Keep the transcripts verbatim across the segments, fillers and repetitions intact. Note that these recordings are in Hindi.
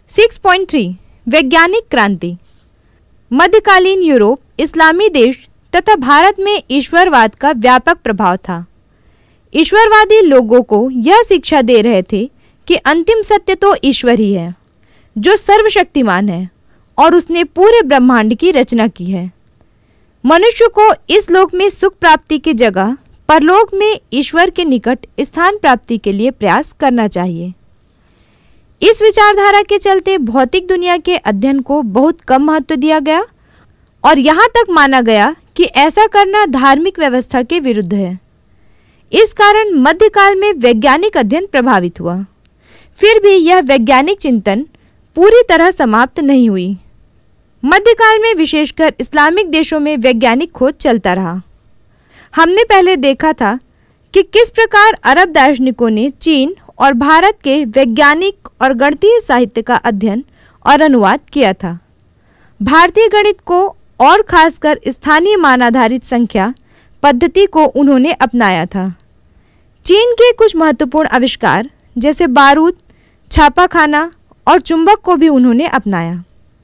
सिक्स पॉइंट थ्री वैज्ञानिक क्रांति। मध्यकालीन यूरोप, इस्लामी देश तथा भारत में ईश्वरवाद का व्यापक प्रभाव था। ईश्वरवादी लोगों को यह शिक्षा दे रहे थे कि अंतिम सत्य तो ईश्वर ही है, जो सर्वशक्तिमान है और उसने पूरे ब्रह्मांड की रचना की है। मनुष्य को इस लोक में सुख प्राप्ति की जगह परलोक में ईश्वर के निकट स्थान प्राप्ति के लिए प्रयास करना चाहिए। इस विचारधारा के चलते भौतिक दुनिया के अध्ययन को बहुत कम महत्व दिया गया और यहाँ तक माना गया कि ऐसा करना धार्मिक व्यवस्था के विरुद्ध है। इस कारण मध्यकाल में वैज्ञानिक अध्ययन प्रभावित हुआ। फिर भी यह वैज्ञानिक चिंतन पूरी तरह समाप्त नहीं हुई। मध्यकाल में विशेषकर इस्लामिक देशों में वैज्ञानिक खोज चलता रहा। हमने पहले देखा था कि किस प्रकार अरब दार्शनिकों ने चीन और भारत के वैज्ञानिक और गणितीय साहित्य का अध्ययन और अनुवाद किया था। भारतीय गणित को और खासकर स्थानीय मान आधारित संख्या पद्धति को उन्होंने अपनाया था। चीन के कुछ महत्वपूर्ण आविष्कार जैसे बारूद, छापाखाना और चुंबक को भी उन्होंने अपनाया।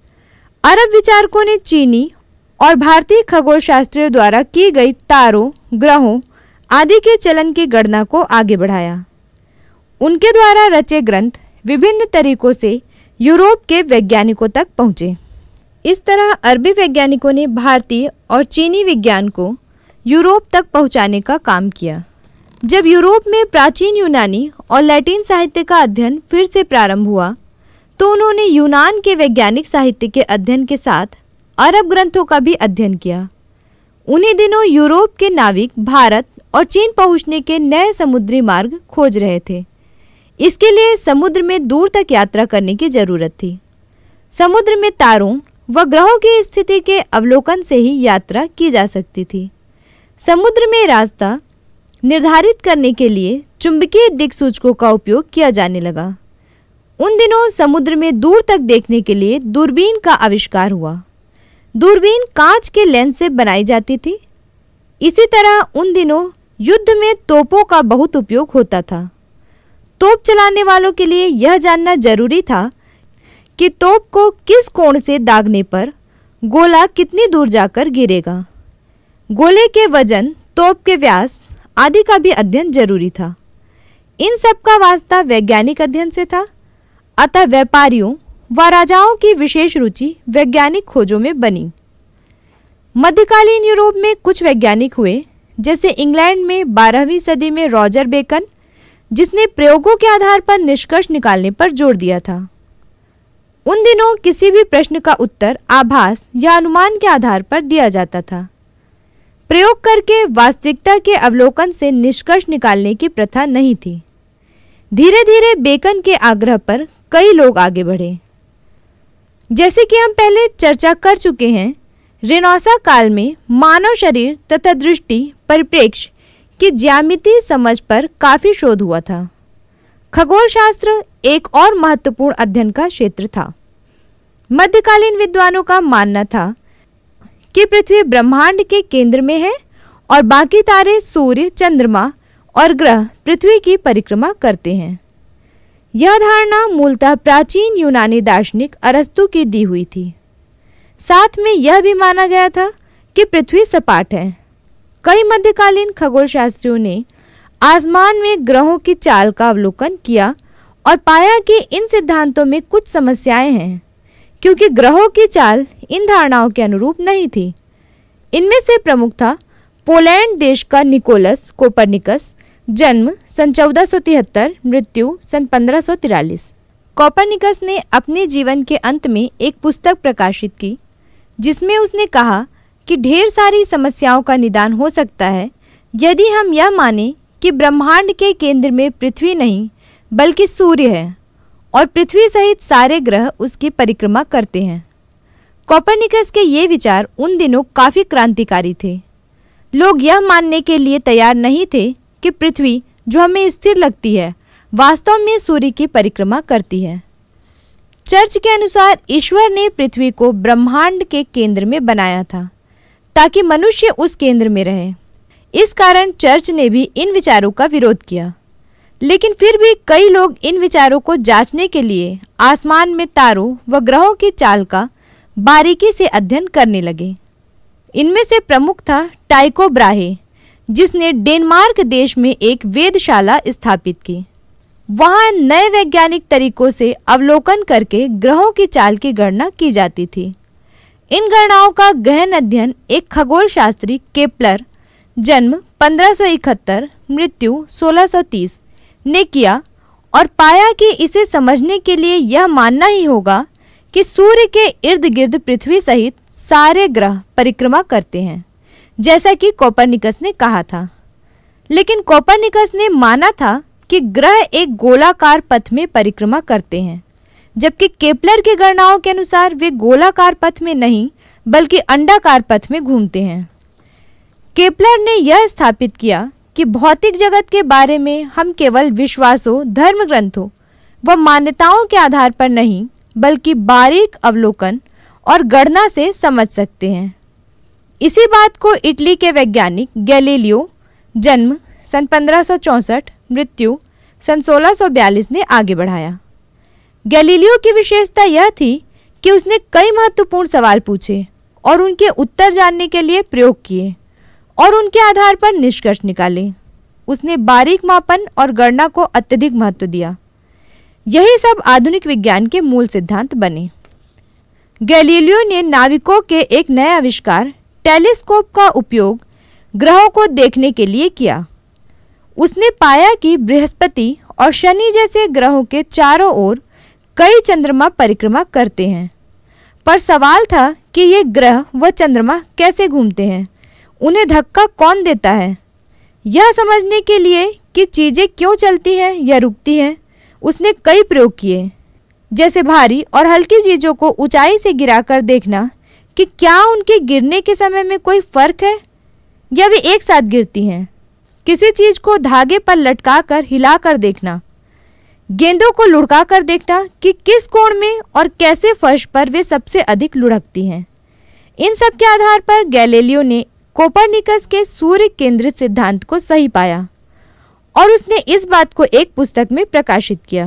अरब विचारकों ने चीनी और भारतीय खगोलशास्त्रियों द्वारा की गई तारों, ग्रहों आदि के चलन की गणना को आगे बढ़ाया। उनके द्वारा रचे ग्रंथ विभिन्न तरीकों से यूरोप के वैज्ञानिकों तक पहुँचे। इस तरह अरबी वैज्ञानिकों ने भारतीय और चीनी विज्ञान को यूरोप तक पहुँचाने का काम किया। जब यूरोप में प्राचीन यूनानी और लैटिन साहित्य का अध्ययन फिर से प्रारंभ हुआ तो उन्होंने यूनान के वैज्ञानिक साहित्य के अध्ययन के साथ अरब ग्रंथों का भी अध्ययन किया। उन्हीं दिनों यूरोप के नाविक भारत और चीन पहुंचने के नए समुद्री मार्ग खोज रहे थे। इसके लिए समुद्र में दूर तक यात्रा करने की जरूरत थी। समुद्र में तारों व ग्रहों की स्थिति के अवलोकन से ही यात्रा की जा सकती थी। समुद्र में रास्ता निर्धारित करने के लिए चुंबकीय दिक्सूचकों का उपयोग किया जाने लगा। उन दिनों समुद्र में दूर तक देखने के लिए दूरबीन का आविष्कार हुआ। दूरबीन कांच के लेंस से बनाई जाती थी। इसी तरह उन दिनों युद्ध में तोपों का बहुत उपयोग होता था। तोप चलाने वालों के लिए यह जानना जरूरी था कि तोप को किस कोण से दागने पर गोला कितनी दूर जाकर गिरेगा। गोले के वजन, तोप के व्यास आदि का भी अध्ययन जरूरी था। इन सब का वास्ता वैज्ञानिक अध्ययन से था। अतः व्यापारियों व राजाओं की विशेष रुचि वैज्ञानिक खोजों में बनी। मध्यकालीन यूरोप में कुछ वैज्ञानिक हुए, जैसे इंग्लैंड में बारहवीं सदी में रॉजर बेकन, जिसने प्रयोगों के आधार पर निष्कर्ष निकालने पर जोर दिया था। उन दिनों किसी भी प्रश्न का उत्तर आभास या अनुमान के आधार पर दिया जाता था। प्रयोग करके वास्तविकता के अवलोकन से निष्कर्ष निकालने की प्रथा नहीं थी। धीरे धीरे बेकन के आग्रह पर कई लोग आगे बढ़े। जैसे कि हम पहले चर्चा कर चुके हैं, रेनेसां काल में मानव शरीर तथा दृष्टि परिप्रेक्ष्य की ज्यामितीय समझ पर काफी शोध हुआ था। खगोलशास्त्र एक और महत्वपूर्ण अध्ययन का क्षेत्र था। मध्यकालीन विद्वानों का मानना था कि पृथ्वी ब्रह्मांड के केंद्र में है और बाकी तारे सूर्य, चंद्रमा और ग्रह पृथ्वी की परिक्रमा करते हैं। यह धारणा मूलतः प्राचीन यूनानी दार्शनिक अरस्तु की दी हुई थी। साथ में यह भी माना गया था कि पृथ्वी सपाट है। कई मध्यकालीन खगोलशास्त्रियों ने आसमान में ग्रहों की चाल का अवलोकन किया और पाया कि इन सिद्धांतों में कुछ समस्याएं हैं, क्योंकि ग्रहों की चाल इन धारणाओं के अनुरूप नहीं थी। इनमें से प्रमुख था पोलैंड देश का निकोलस कोपरनिकस, जन्म सन चौदह सौ तिहत्तर, मृत्यु सन पंद्रह सौ तिरालीस। कोपरनिकस ने अपने जीवन के अंत में एक पुस्तक प्रकाशित की, जिसमें उसने कहा कि ढेर सारी समस्याओं का निदान हो सकता है यदि हम यह माने कि ब्रह्मांड के केंद्र में पृथ्वी नहीं बल्कि सूर्य है और पृथ्वी सहित सारे ग्रह उसकी परिक्रमा करते हैं। कोपरनिकस के ये विचार उन दिनों काफ़ी क्रांतिकारी थे। लोग यह मानने के लिए तैयार नहीं थे कि पृथ्वी, जो हमें स्थिर लगती है, वास्तव में सूर्य की परिक्रमा करती है। चर्च के अनुसार ईश्वर ने पृथ्वी को ब्रह्मांड के केंद्र में बनाया था ताकि मनुष्य उस केंद्र में रहे। इस कारण चर्च ने भी इन विचारों का विरोध किया। लेकिन फिर भी कई लोग इन विचारों को जांचने के लिए आसमान में तारों व ग्रहों की चाल का बारीकी से अध्ययन करने लगे। इनमें से प्रमुख था टाइको ब्राहे, जिसने डेनमार्क देश में एक वेधशाला स्थापित की। वहां नए वैज्ञानिक तरीकों से अवलोकन करके ग्रहों की चाल की गणना की जाती थी। इन गणनाओं का गहन अध्ययन एक खगोल शास्त्री केपलर, जन्म पंद्रह सौ इकहत्तर, मृत्यु सोलह सौ तीस, ने किया और पाया कि इसे समझने के लिए यह मानना ही होगा कि सूर्य के इर्द गिर्द पृथ्वी सहित सारे ग्रह परिक्रमा करते हैं, जैसा कि कोपरनिकस ने कहा था। लेकिन कोपरनिकस ने माना था कि ग्रह एक गोलाकार पथ में परिक्रमा करते हैं, जबकि केपलर की गणनाओं के अनुसार वे गोलाकार पथ में नहीं बल्कि अंडाकार पथ में घूमते हैं। केपलर ने यह स्थापित किया कि भौतिक जगत के बारे में हम केवल विश्वासों, धर्म ग्रंथों व मान्यताओं के आधार पर नहीं बल्कि बारीक अवलोकन और गणना से समझ सकते हैं। इसी बात को इटली के वैज्ञानिक गैलीलियो, जन्म सन पंद्रह सौ चौंसठ, मृत्यु सन सोलह सौ बयालीस, ने आगे बढ़ाया। गैलीलियो की विशेषता यह थी कि उसने कई महत्वपूर्ण सवाल पूछे और उनके उत्तर जानने के लिए प्रयोग किए और उनके आधार पर निष्कर्ष निकाले। उसने बारीक मापन और गणना को अत्यधिक महत्व दिया। यही सब आधुनिक विज्ञान के मूल सिद्धांत बने। गैलीलियो ने नाविकों के एक नए आविष्कार टेलीस्कोप का उपयोग ग्रहों को देखने के लिए किया। उसने पाया कि बृहस्पति और शनि जैसे ग्रहों के चारों ओर कई चंद्रमा परिक्रमा करते हैं, पर सवाल था कि ये ग्रह व चंद्रमा कैसे घूमते हैं, उन्हें धक्का कौन देता है। यह समझने के लिए कि चीज़ें क्यों चलती हैं या रुकती हैं, उसने कई प्रयोग किए, जैसे भारी और हल्की चीज़ों को ऊंचाई से गिराकर देखना कि क्या उनके गिरने के समय में कोई फर्क है या वे एक साथ गिरती हैं। किसी चीज को धागे पर लटकाकर हिलाकर देखना, गेंदों को लुढ़का कर देखना कि किस कोण में और कैसे फर्श पर वे सबसे अधिक लुढ़कती हैं। इन सब के आधार पर गैलीलियो ने कोपरनिकस के सूर्य केंद्रित सिद्धांत को सही पाया और उसने इस बात को एक पुस्तक में प्रकाशित किया।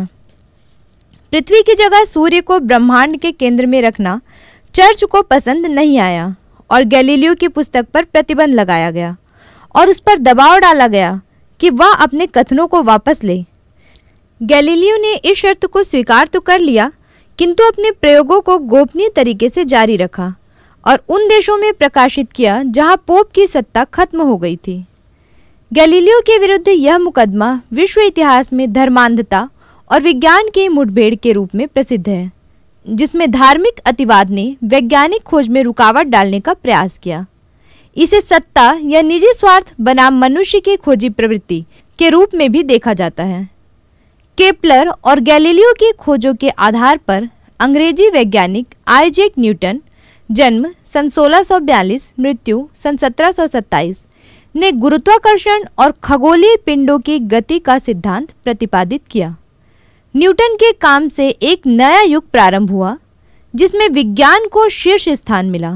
पृथ्वी की जगह सूर्य को ब्रह्मांड के केंद्र में रखना चर्च को पसंद नहीं आया और गैलीलियो की पुस्तक पर प्रतिबंध लगाया गया और उस पर दबाव डाला गया कि वह अपने कथनों को वापस ले। गैलीलियो ने इस शर्त को स्वीकार तो कर लिया, किंतु अपने प्रयोगों को गोपनीय तरीके से जारी रखा और उन देशों में प्रकाशित किया जहां पोप की सत्ता खत्म हो गई थी। गैलीलियो के विरुद्ध यह मुकदमा विश्व इतिहास में धर्मांधता और विज्ञान की मुठभेड़ के रूप में प्रसिद्ध है, जिसमें धार्मिक अतिवाद ने वैज्ञानिक खोज में रुकावट डालने का प्रयास किया। इसे सत्ता या निजी स्वार्थ बनाम मनुष्य की खोजी प्रवृत्ति के रूप में भी देखा जाता है। केपलर और गैलीलियो की खोजों के आधार पर अंग्रेजी वैज्ञानिक आइजैक न्यूटन, जन्म सन सोलह सौ बयालीस, मृत्यु सन सत्रह सौ सत्ताईस, ने गुरुत्वाकर्षण और खगोलीय पिंडों की गति का सिद्धांत प्रतिपादित किया। न्यूटन के काम से एक नया युग प्रारंभ हुआ जिसमें विज्ञान को शीर्ष स्थान मिला।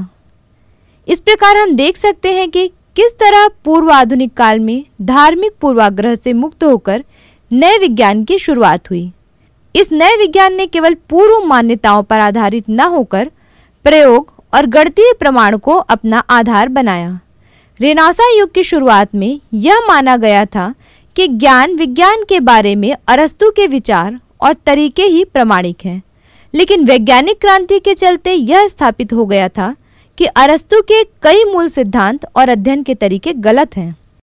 इस प्रकार हम देख सकते हैं कि किस तरह पूर्व आधुनिक काल में धार्मिक पूर्वाग्रह से मुक्त होकर नए विज्ञान की शुरुआत हुई। इस नए विज्ञान ने केवल पूर्व मान्यताओं पर आधारित न होकर प्रयोग और गणितीय प्रमाण को अपना आधार बनाया। रेनेसां युग की शुरुआत में यह माना गया था कि ज्ञान विज्ञान के बारे में अरस्तु के विचार और तरीके ही प्रमाणिक हैं, लेकिन वैज्ञानिक क्रांति के चलते यह स्थापित हो गया था कि अरस्तु के कई मूल सिद्धांत और अध्ययन के तरीके गलत हैं।